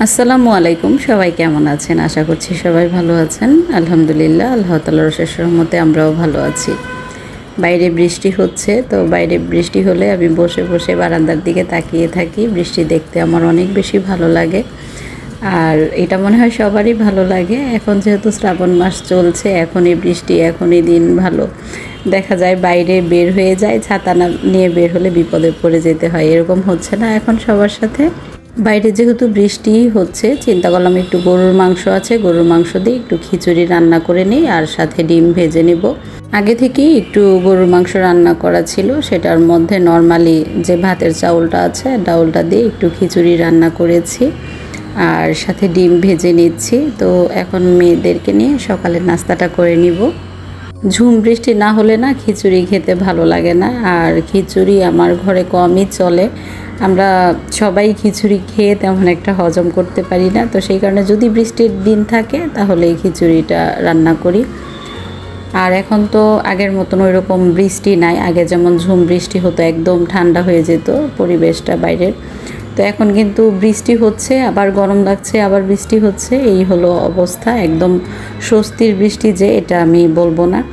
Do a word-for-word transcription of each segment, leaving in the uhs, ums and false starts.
আসসালামু আলাইকুম। সবাই কেমন আছেন? আশা করছি সবাই ভালো আছেন। আলহামদুলিল্লাহ, আল্লাহ তাআলার অশেষ রহমতে আমরাও ভালো আছি। বাইরে বৃষ্টি হচ্ছে, তো বাইরে বৃষ্টি হলে আমি বসে বসে বারান্দার দিকে তাকিয়ে থাকি। বৃষ্টি দেখতে আমার অনেক বেশি ভালো লাগে, আর এটা মনে হয় সবারই ভালো লাগে। এখন যেহেতু শ্রাবণ মাস চলছে, এখনই বৃষ্টি, এখনই দিন ভালো। দেখা যায় বাইরে বের হয়ে যায়, ছাতা না নিয়ে বের হলে বিপদে পড়ে যেতে হয়। এরকম হচ্ছে না এখন সবার সাথে? বাইরে যেহেতু বৃষ্টি হচ্ছে, চিন্তা করলাম একটু গরুর মাংস আছে, গরুর মাংস দিয়ে একটু খিচুড়ি রান্না করে নিই, আর সাথে ডিম ভেজে নেব। আগে থেকেই একটু গরুর মাংস রান্না করা ছিল, সেটার মধ্যে নর্মালি যে ভাতের চাউলটা আছে, ডাউলটা দিয়ে একটু খিচুড়ি রান্না করেছি, আর সাথে ডিম ভেজে নিচ্ছি। তো এখন মেয়েদেরকে নিয়ে সকালের নাস্তাটা করে নিব। ঝুম বৃষ্টি না হলে না খিচুড়ি খেতে ভালো লাগে না, আর খিচুড়ি আমার ঘরে কমই চলে। আমরা সবাই খিচুড়ি খেয়ে তেমন একটা হজম করতে পারি না, তো সেই কারণে যদি বৃষ্টির দিন থাকে তাহলে এই খিচুড়িটা রান্না করি। আর এখন তো আগের মতন ওই রকম বৃষ্টি নাই। আগে যেমন ঝুম বৃষ্টি হতো, একদম ঠান্ডা হয়ে যেত পরিবেশটা বাইরের। তো এখন কিন্তু বৃষ্টি হচ্ছে, আবার গরম লাগছে, আবার বৃষ্টি হচ্ছে, এই হলো অবস্থা। একদম স্বস্তির বৃষ্টি যে, এটা আমি বলবো না।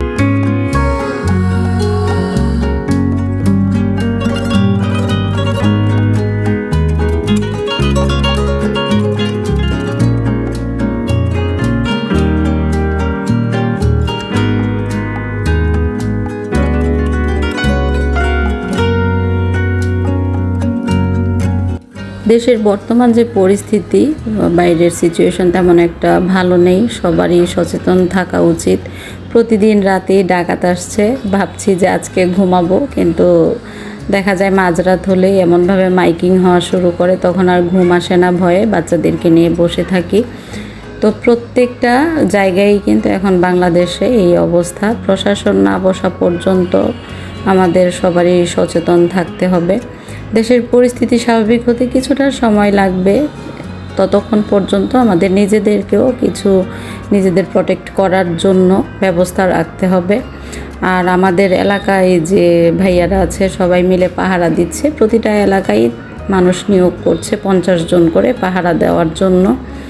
দেশের বর্তমান যে পরিস্থিতি, বাইরের সিচুয়েশন তেমন একটা ভালো নেই। সবারই সচেতন থাকা উচিত। প্রতিদিন রাতে ডাকাত আসছে, ভাবছি যে আজকে ঘুমাবো, কিন্তু দেখা যায় মাঝরাত হলেই এমনভাবে মাইকিং হওয়া শুরু করে, তখন আর ঘুম আসে না, ভয়ে বাচ্চাদেরকে নিয়ে বসে থাকি। তো প্রত্যেকটা জায়গায় কিন্তু এখন বাংলাদেশে এই অবস্থা। প্রশাসন না বসা পর্যন্ত আমাদের সবারই সচেতন থাকতে হবে। দেশের পরিস্থিতি স্বাভাবিক হতে কিছুটা সময় লাগবে, ততক্ষণ পর্যন্ত আমাদের নিজেদেরকেও কিছু নিজেদের প্রোটেক্ট করার জন্য ব্যবস্থা রাখতে হবে। আর আমাদের এলাকায় যে ভাইয়ারা আছে সবাই মিলে পাহারা দিচ্ছে, প্রতিটা এলাকায় মানুষ নিয়োগ করছে পঞ্চাশ জন করে পাহারা দেওয়ার জন্য।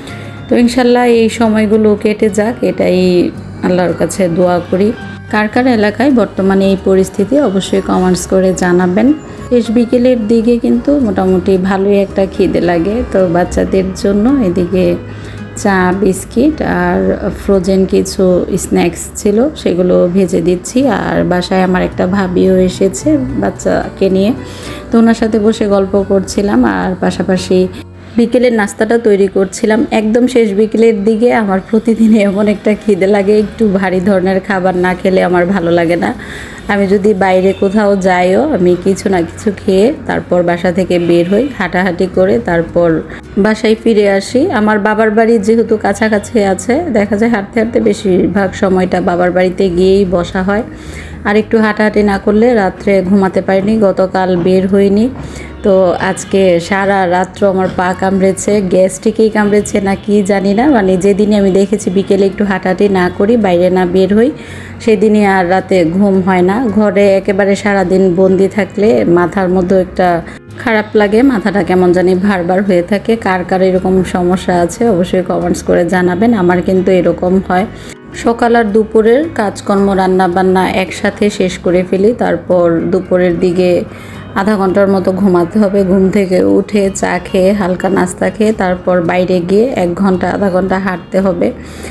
তো ইনশাল্লাহ এই সময়গুলো কেটে যাক, এটাই আল্লাহর কাছে দোয়া করি। কার কার এলাকায় বর্তমানে এই পরিস্থিতি অবশ্যই কমেন্টস করে জানাবেন। শেষ বিকেলের দিকে কিন্তু মোটামুটি ভালোই একটা খিদে লাগে, তো বাচ্চাদের জন্য এদিকে চা, বিস্কিট আর ফ্রোজেন কিছু স্ন্যাক্স ছিল, সেগুলো ভেজে দিচ্ছি। আর বাসায় আমার একটা ভাবিও এসেছে বাচ্চাকে নিয়ে, তো ওনার সাথে বসে গল্প করছিলাম, আর পাশাপাশি বিকেলের নাস্তাটা তৈরি করছিলাম। একদম শেষ বিকেলের দিকে আমার প্রতিদিন এমন একটা খিদে লাগে, একটু ভারী ধরনের খাবার না খেলে আমার ভালো লাগে না। আমি যদি বাইরে কোথাও যাইও, আমি কিছু না কিছু খেয়ে তারপর বাসা থেকে বের হই, হাঁটাহাঁটি করে তারপর বাসায় ফিরে আসি। আমার বাবার বাড়ি যেহেতু কাছাকাছি আছে, দেখা যায় হাঁটতে হাঁটতে বেশিরভাগ সময়টা বাবার বাড়িতে গিয়েই বসা হয়। আর একটু হাঁটাহাঁটি না করলে রাত্রে ঘুমাতে পারিনি, গতকাল বের হইনি। তো আজকে সারা রাত্র আমার পা কামড়েছে, গ্যাস্ট্রিকেই কামড়েছে না কি জানি না। মানে যেদিনই আমি দেখেছি বিকেলে একটু হাঁটাহাঁটি না করি, বাইরে না বের হই, সেদিনই আর রাতে ঘুম হয় না। ঘরে একেবারে সারাদিন বন্দি থাকলে মাথার মধ্যে একটা খারাপ লাগে, মাথাটা কেমন জানি ভারবার হয়ে থাকে। কার কার এরকম সমস্যা আছে অবশ্যই কমেন্টস করে জানাবেন। আমার কিন্তু এরকম হয়। সকাল আর দুপুরের কাজকর্ম রান্না বান্না একসাথে শেষ করে ফেলি, তারপর দুপুরের দিকে আধা ঘন্টার মতো ঘুমাতে হবে। ঘুম থেকে উঠে চা খেয়ে হালকা নাস্তা খেয়ে তারপর বাইরে গিয়ে এক ঘন্টা আধা ঘন্টা হাঁটতে হবে,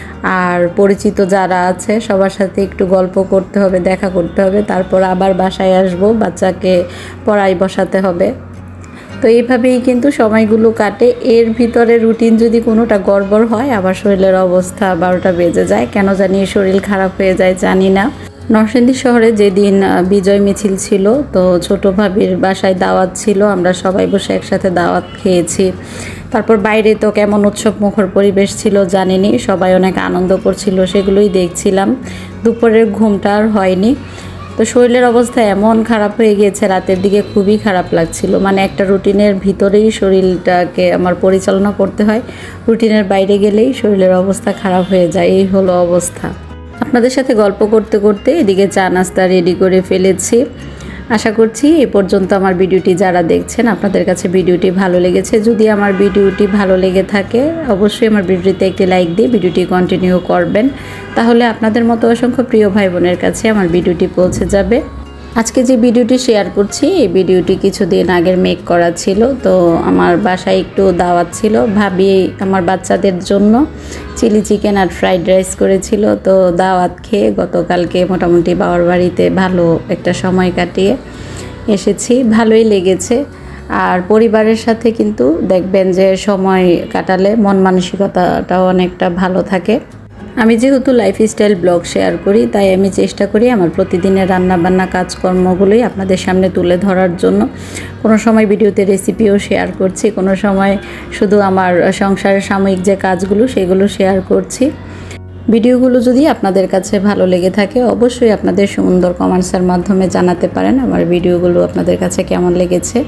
আর পরিচিত যারা আছে সবার সাথে একটু গল্প করতে হবে, দেখা করতে হবে, তারপর আবার বাসায় আসবো, বাচ্চাকে পড়ায় বসাতে হবে। তো এইভাবেই কিন্তু সময়গুলো কাটে। এর ভিতরে রুটিন যদি কোনোটা গড়বড় হয়, আবার শরীরের অবস্থা বারোটা বেজে যায়, কেন জানি শরীর খারাপ হয়ে যায় জানি না। নরসিংদী শহরে যেদিন বিজয় মিছিল ছিল, তো ছোট ভাবির বাসায় দাওয়াত ছিল, আমরা সবাই বসে একসাথে দাওয়াত খেয়েছি। তারপর বাইরে তো কেমন উৎসব মুখর পরিবেশ ছিল জানিনি, সবাই অনেক আনন্দ করছিল, সেগুলোই দেখছিলাম। দুপুরের ঘুমটা আর হয়নি। তো শরীরের অবস্থা এমন খারাপ হয়ে গিয়েছে, রাতের দিকে খুবই খারাপ লাগছিল। মানে একটা রুটিনের ভিতরেই শরীরটাকে আমার পরিচালনা করতে হয়, রুটিনের বাইরে গেলেই শরীরের অবস্থা খারাপ হয়ে যায়, এই হলো অবস্থা। আপনাদের সাথে গল্প করতে করতে এদিকে চা নাস্তা রেডি করে ফেলেছি। আশা করছি এ পর্যন্ত আমার ভিডিওটি যারা দেখছেন আপনাদের কাছে ভিডিওটি ভালো লেগেছে। যদি আমার ভিডিওটি ভালো লেগে থাকে অবশ্যই আমার ভিডিওটিতে একটি লাইক দিয়ে ভিডিওটি কন্টিনিউ করবেন, তাহলে আপনাদের মতো অসংখ্য প্রিয় ভাই বোনের কাছে আমার ভিডিওটি পৌঁছে যাবে। আজকে যে ভিডিওটি শেয়ার করছি এই ভিডিওটি কিছুদিন আগের মেক করা ছিল। তো আমার বাসায় একটু দাওয়াত ছিল, ভাবি আমার বাচ্চাদের জন্য চিলি চিকেন আর ফ্রাইড রাইস করেছিল। তো দাওয়াত খেয়ে গতকালকে মোটামুটি বাবার বাড়িতে ভালো একটা সময় কাটিয়ে এসেছি, ভালোই লেগেছে। আর পরিবারের সাথে কিন্তু দেখবেন যে সময় কাটালে মন মানসিকতাটাও অনেকটা ভালো থাকে। আমি যেহেতু লাইফস্টাইল ব্লগ শেয়ার করি তাই আমি চেষ্টা করি আমার প্রতিদিনের রান্নাবান্না কাজকর্মগুলোই আপনাদের সামনে তুলে ধরার জন্য। কোনো সময় ভিডিওতে রেসিপিও শেয়ার করছি, কোনো সময় শুধু আমার সংসারের সাময়িক যে কাজগুলো সেগুলো শেয়ার করছি। ভিডিওগুলো যদি আপনাদের কাছে ভালো লেগে থাকে অবশ্যই আপনাদের সুন্দর কমেন্টসের মাধ্যমে জানাতে পারেন আমার ভিডিওগুলো আপনাদের কাছে কেমন লেগেছে।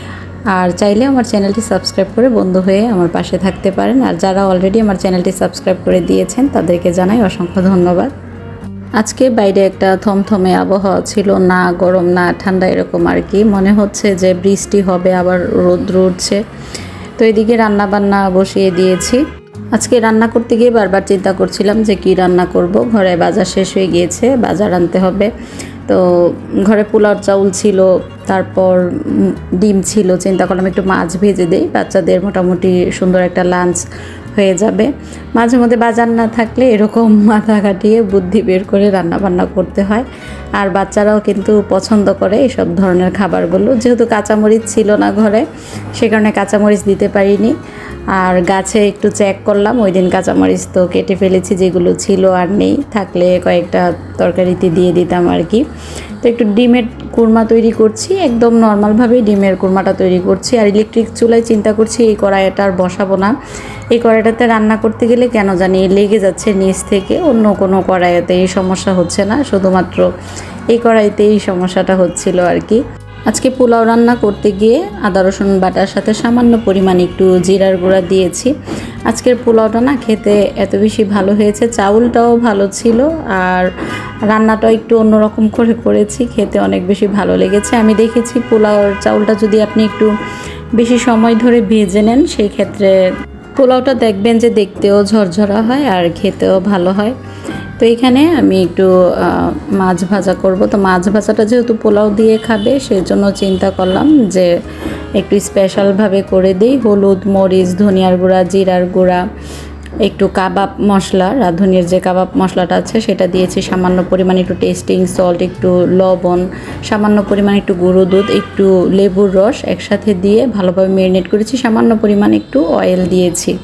আর চাইলে আমার চ্যানেলটি সাবস্ক্রাইব করে বন্ধু হয়ে আমার পাশে থাকতে পারেন। আর যারা অলরেডি আমার চ্যানেলটি সাবস্ক্রাইব করে দিয়েছেন তাদেরকে জানাই অসংখ্য ধন্যবাদ। আজকে বাইরে একটা থমথমে আবহাওয়া ছিল, না গরম না ঠান্ডা এরকম আর কি, মনে হচ্ছে যে বৃষ্টি হবে আবার রৌদ্র উঠছে। তো এদিকে রান্না বান্না বসিয়ে দিয়েছি। আজকে রান্না করতে গিয়ে বারবার চিন্তা করছিলাম যে কি রান্না করব। ঘরে বাজার শেষ হয়ে গিয়েছে, বাজার আনতে হবে। তো ঘরে পোলাও চাউল ছিল, তারপর ডিম ছিল, চিন্তা করলাম একটু মাছ ভেজে দেই, বাচ্চাদের মোটামুটি সুন্দর একটা লাঞ্চ হয়ে যাবে। মাঝে মধ্যে বাজার না থাকলে এরকম মাথা কাটিয়ে বুদ্ধি বের করে রান্না বান্না করতে হয়। আর বাচ্চারাও কিন্তু পছন্দ করে এসব ধরনের খাবারগুলো। যেহেতু কাঁচামরিচ ছিল না ঘরে সে কারণে কাঁচামরিচ দিতে পারিনি। আর গাছে একটু চেক করলাম, ওই দিন কাঁচামরিচ তো কেটে ফেলেছি, যেগুলো ছিল আর নেই, থাকলে কয়েকটা তরকারিতে দিয়ে দিতাম আর কি। তো একটু ডিমের কুরমা তৈরি করছি, একদম নর্মালভাবে ডিমের কুরমাটা তৈরি করছি। আর ইলেকট্রিক চুলায় চিন্তা করছি এই কড়াইটা আর বসাবো না। এই কড়াইটাতে রান্না করতে গেলে কেন জানি লেগে যাচ্ছে নিচ থেকে, অন্য কোনো কড়াইতে এই সমস্যা হচ্ছে না, শুধুমাত্র এই কড়াইতে এই সমস্যাটা হচ্ছিল আর কি। আজকে পোলাও রান্না করতে গিয়ে আদা রসুন বাটার সাথে সামান্য পরিমাণ একটু জিরার গুঁড়া দিয়েছি। আজকের পোলাওটা না খেতে এত বেশি ভালো হয়েছে, চাউলটাও ভালো ছিল আর রান্নাটাও একটু অন্যরকম করে করেছি, খেতে অনেক বেশি ভালো লেগেছে। আমি দেখেছি পোলাওর চাউলটা যদি আপনি একটু বেশি সময় ধরে ভেজে নেন সেই ক্ষেত্রে পোলাওটা দেখবেন যে দেখতেও ঝরঝরা হয় আর খেতেও ভালো হয়। তো এখানে আমি একটু মাছ ভাজা করব। তো মাছ ভাজাটা যেহেতু পোলাও দিয়ে খাবে সেই জন্য চিন্তা করলাম যে একটু স্পেশালভাবে করে দিই। হলুদ, মরিচ, ধনিয়ার গুঁড়া, জিরার গুঁড়া, একটু কাবাব মশলা, রাঁধুনির যে কাবাব মশলাটা আছে সেটা দিয়েছি, সামান্য পরিমাণ একটু টেস্টিং সল্ট, একটু লবণ, সামান্য পরিমাণ একটু গুঁড়ো দুধ, একটু লেবুর রস একসাথে দিয়ে ভালোভাবে ম্যারিনেট করেছি, সামান্য পরিমাণ একটু অয়েল দিয়েছি।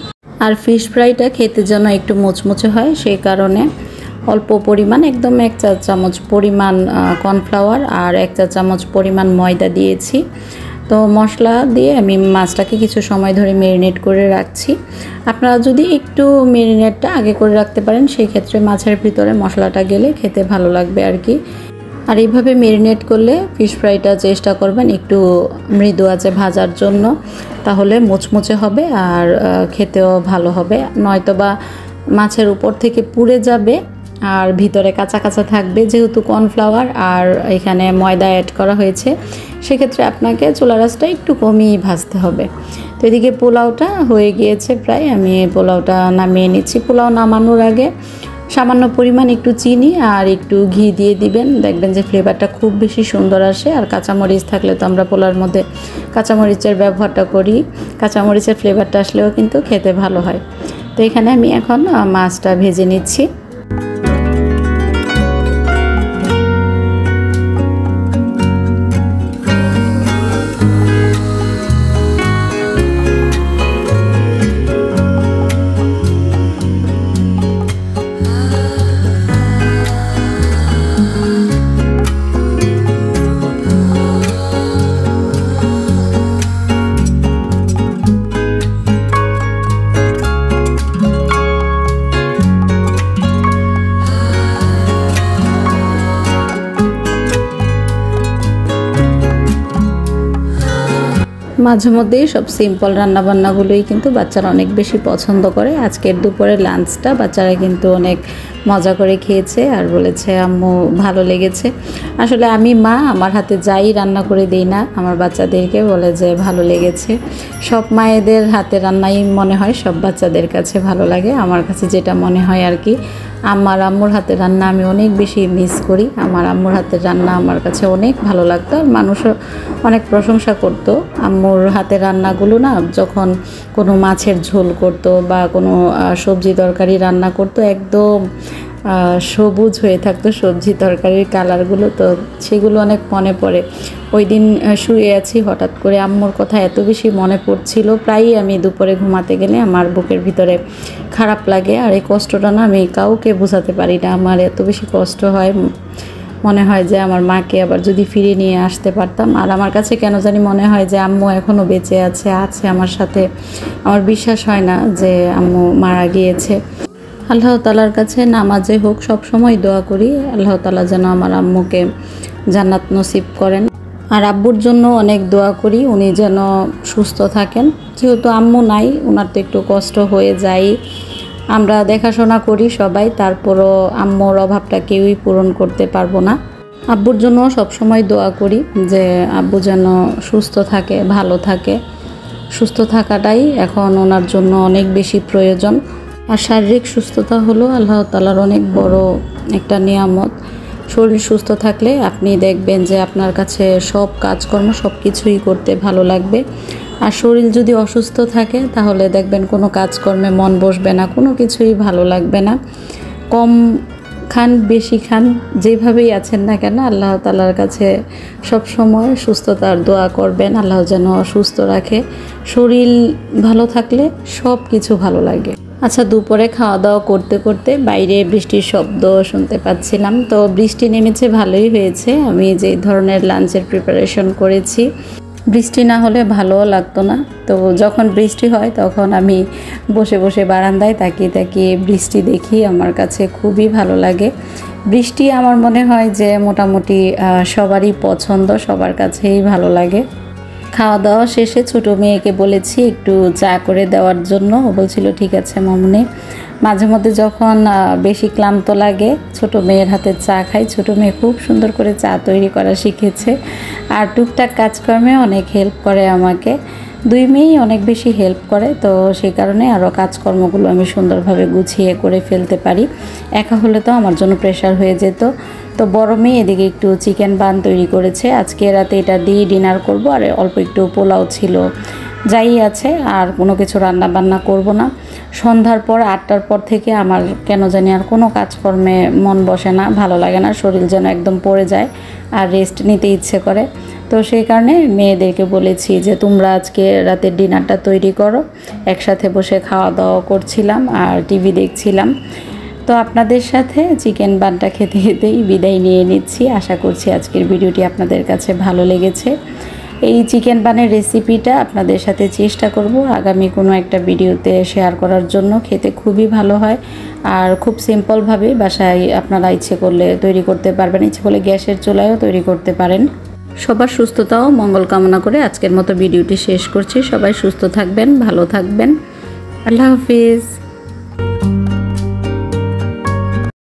আর ফিশ ফ্রাইটা খেতে যেন একটু মুচমুচে হয় সেই কারণে অল্প পরিমাণ, একদম এক চা চামচ পরিমাণ কর্নফ্লাওয়ার আর এক চা চামচ পরিমাণ ময়দা দিয়েছি। তো মশলা দিয়ে আমি মাছটাকে কিছু সময় ধরে ম্যারিনেট করে রাখছি। আপনারা যদি একটু ম্যারিনেটটা আগে করে রাখতে পারেন সেই ক্ষেত্রে মাছের ভিতরে মশলাটা গেলে খেতে ভালো লাগবে আর কি। আর এইভাবে ম্যারিনেট করলে ফিশ ফ্রাইটা চেষ্টা করবেন একটু মৃদু আঁচে ভাজার জন্য, তাহলে মুচমুচে হবে আর খেতেও ভালো হবে। নয়তোবা মাছের উপর থেকে পুড়ে যাবে আর ভিতরে কাঁচা কাঁচা থাকবে। যেহেতু কর্নফ্লাওয়ার আর এখানে ময়দা অ্যাড করা হয়েছে সেক্ষেত্রে আপনাকে চুলা রাসটা একটু কমিয়ে ভাজতে হবে। তো এদিকে পোলাওটা হয়ে গিয়েছে প্রায়, আমি পোলাওটা নামিয়ে নিচ্ছি। পোলাও নামানোর আগে সামান্য পরিমাণ একটু চিনি আর একটু ঘি দিয়ে দিবেন, দেখবেন যে ফ্লেভারটা খুব বেশি সুন্দর আসে। আর কাঁচামরিচ থাকলে তো আমরা পোলাওর মধ্যে কাঁচামরিচের ব্যবহারটা করি, কাঁচামরিচের ফ্লেভারটা আসলেও কিন্তু খেতে ভালো হয়। তো এখানে আমি এখন মাছটা ভেজে নিচ্ছি। মাঝে মধ্যেই সব সিম্পল রান্নাবান্নাগুলোই কিন্তু বাচ্চারা অনেক বেশি পছন্দ করে। আজকের দুপুরের লাঞ্চটা বাচ্চারা কিন্তু অনেক মজা করে খেয়েছে আর বলেছে আম্মু ভালো লেগেছে। আসলে আমি মা, আমার হাতে যাই রান্না করে দিই না আমার বাচ্চাদেরকে বলে যে ভালো লেগেছে। সব মায়েদের হাতে রান্নাই মনে হয় সব বাচ্চাদের কাছে ভালো লাগে। আমার কাছে যেটা মনে হয় আর কি, আমার আম্মুর হাতের রান্না আমি অনেক বেশি মিস করি। আমার আম্মুর হাতের রান্না আমার কাছে অনেক ভালো লাগতো আর মানুষও অনেক প্রশংসা করতো আম্মুর হাতের রান্নাগুলো। না যখন কোনো মাছের ঝোল করতো বা কোনো সবজি তরকারি রান্না করতো, একদম সবুজ হয়ে থাকতো সবজি তরকারির কালারগুলো, তো সেগুলো অনেক মনে পড়ে। ওই দিন শুয়ে আছি, হঠাৎ করে আম্মুর কথা এত বেশি মনে পড়ছিল, প্রায়ই আমি দুপুরে ঘুমাতে গেলে আমার বুকের ভিতরে খারাপ লাগে। আর এই কষ্টটা না আমি কাউকে বোঝাতে পারি না, আমার এত বেশি কষ্ট হয়। মনে হয় যে আমার মাকে আবার যদি ফিরে নিয়ে আসতে পারতাম। আর আমার কাছে কেন জানি মনে হয় যে আম্মু এখনও বেঁচে আছে আছে আমার সাথে। আমার বিশ্বাস হয় না যে আম্মু মারা গিয়েছে। আল্লাহ তাআলার কাছে নামাজে হোক সব সময় দোয়া করি আল্লাহ তাআলা যেন আমার আম্মুকে জান্নাত নসিব করেন। আর আব্বুর জন্য অনেক দোয়া করি, উনি যেন সুস্থ থাকেন। যেহেতু আম্মু নাই, ওনার তো একটু কষ্ট হয়ে যায়। আমরা দেখাশোনা করি সবাই, তারপরও আম্মুর অভাবটা কেউই পূরণ করতে পারবো না। আব্বুর জন্য সবসময় দোয়া করি যে আব্বু যেন সুস্থ থাকে, ভালো থাকে। সুস্থ থাকাটাই এখন ওনার জন্য অনেক বেশি প্রয়োজন। আর শারীরিক সুস্থতা হলো আল্লাহ তাআলার অনেক বড় একটা নিয়ামত। শরীর সুস্থ থাকলে আপনি দেখবেন যে আপনার কাছে সব কাজকর্ম সব কিছুই করতে ভালো লাগবে। আর শরীর যদি অসুস্থ থাকে তাহলে দেখবেন কোনো কাজকর্মে মন বসবে না, কোনো কিছুই ভালো লাগবে না। কম খান বেশি খান, যেভাবেই আছেন না কেন আল্লাহ তাআলার কাছে সব সময় সুস্থতার দোয়া করবেন, আল্লাহ যেন সুস্থ রাখে। শরীর ভালো থাকলে সব কিছু ভালো লাগে। আচ্ছা, দুপুরে খাওয়া দাওয়া করতে করতে বাইরে বৃষ্টির শব্দ শুনতে পাচ্ছিলাম। তো বৃষ্টি নেমেছে, ভালোই হয়েছে। আমি যে ধরনের লাঞ্চের প্রিপারেশন করেছি, বৃষ্টি না হলে ভালোও লাগতো না। তো যখন বৃষ্টি হয় তখন আমি বসে বসে বারান্দায় তাকিয়ে তাকিয়ে বৃষ্টি দেখি, আমার কাছে খুবই ভালো লাগে। বৃষ্টি আমার মনে হয় যে মোটামুটি সবারই পছন্দ, সবার কাছেই ভালো লাগে। খাওয়া দাওয়া শেষে ছোটো মেয়েকে বলেছি একটু চা করে দেওয়ার জন্য, ও বলছিল ঠিক আছে মামুনি। মাঝে মধ্যে যখন বেশি ক্লান্ত লাগে ছোটো মেয়ের হাতে চা খাই। ছোটো মেয়ে খুব সুন্দর করে চা তৈরি করা শিখেছে আর টুকটাক কাজকর্মে অনেক হেল্প করে আমাকে। দুই মেয়েই অনেক বেশি হেল্প করে, তো সেই কারণে আরও কাজকর্মগুলো আমি সুন্দরভাবে গুছিয়ে করে ফেলতে পারি। একা হলে তো আমার জন্য প্রেশার হয়ে যেত। তো বড় মেয়ে এদিকে একটু চিকেন বান তৈরি করেছে, আজকে রাতে এটা দিয়ে ডিনার করব। আর অল্প একটু পোলাও ছিল, যাই আছে, আর কোনো কিছু রান্না বান্না করব না। সন্ধ্যার পর আটটার পর থেকে আমার কেন জানি আর কোনো কাজকর্মে মন বসে না, ভালো লাগে না, শরীর যেন একদম পড়ে যায় আর রেস্ট নিতে ইচ্ছে করে। তো সেই কারণে মেয়েদেরকে বলেছি যে তোমরা আজকে রাতের ডিনারটা তৈরি করো। একসাথে বসে খাওয়া দাওয়া করছিলাম আর টিভি দেখছিলাম। তো আপনাদের সাথে চিকেন বানটা খেতে খেতেই বিদায় নিয়ে নিচ্ছি। আশা করছি আজকের ভিডিওটি আপনাদের কাছে ভালো লেগেছে। এই চিকেন বানের রেসিপিটা আপনাদের সাথে চেষ্টা করব আগামী কোনো একটা ভিডিওতে শেয়ার করার জন্য। খেতে খুবই ভালো হয় আর খুব সিম্পলভাবে বাসায় আপনারা ইচ্ছে করলে তৈরি করতে পারবেন, ইচ্ছে করলে গ্যাসের চুলায়ও তৈরি করতে পারেন। সবার সুস্থতা ও মঙ্গল কামনা করে আজকের মতো ভিডিওটি শেষ করছি। সবাই সুস্থ থাকবেন, ভালো থাকবেন। আল্লাহ হাফিজ।